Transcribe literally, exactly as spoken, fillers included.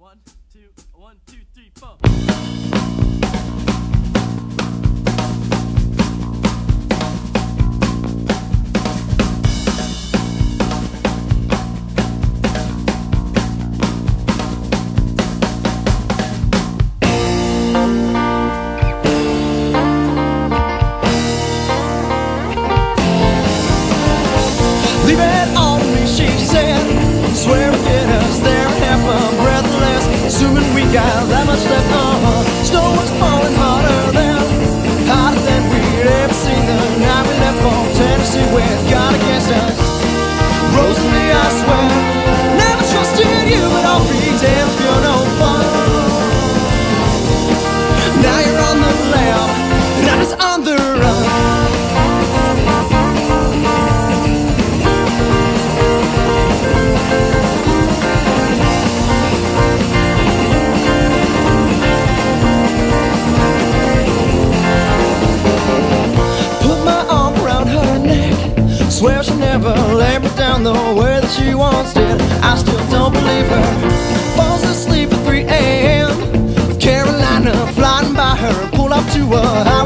One, two, one, two, three, four. Leave it on me, she said. Swear to get us there, half a breathless. Assuming we got that much left, uh-huh. Snow was falling harder than, harder than we'd ever seen the night we left for Tennessee with God against us. Rosalie, I swear, never trusted you, but I'll pretend you're no fun. Now you're on the lam, and I'm just on the run. Swear she'll never lay me down the way that she once did. I still don't believe her. Falls asleep at three A M Carolina flying by her, pulled off to a